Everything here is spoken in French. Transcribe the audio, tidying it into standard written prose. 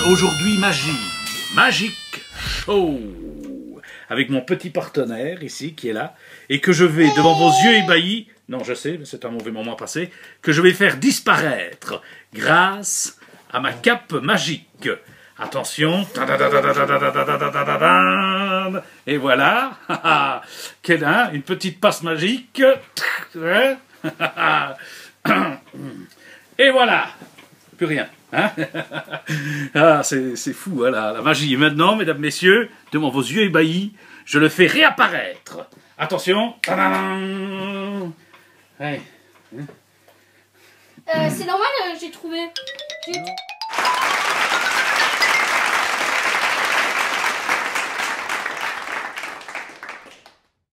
Aujourd'hui magie, Magic Show, avec mon petit partenaire ici qui est là, et que je vais devant vos yeux ébahis, non je sais, c'est un mauvais moment passé, que je vais faire disparaître grâce à ma cape magique. Attention, et voilà, une petite passe magique, et voilà, plus rien. Hein. Ah, c'est fou, hein, la magie. Et maintenant, mesdames, messieurs, devant vos yeux ébahis, je le fais réapparaître. Attention. C'est normal, j'ai trouvé.